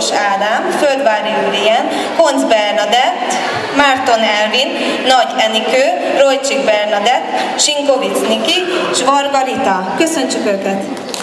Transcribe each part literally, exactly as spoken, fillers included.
Soros Ádám, Földvári Ürien, Honc Bernadett, Márton Elvin, Nagy Enikő, Rojcsik Bernadett, Sinkovic Niki és Varga Rita. Köszöntsük őket!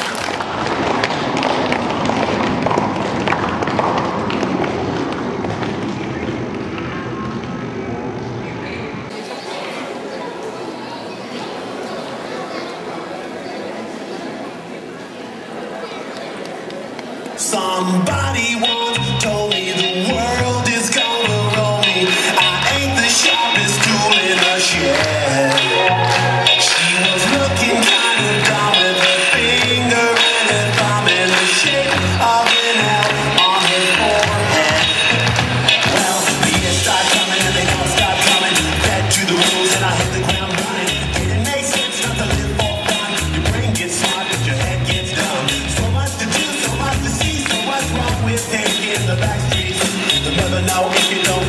Somebody once told me the world is gonna roll me. I ain't the sharpest tool in the shed. She was looking kind of dumb with her finger and her thumb in the shape of an L on her forehead. Well, the years start coming and they don't stop coming. Fed to the rules and I hit the ground running. Didn't make sense not to live for fun. Your brain gets smart but your head gets dumb. So much to do, so much to see. What's wrong with taking the back streets? You'll never know if you don't.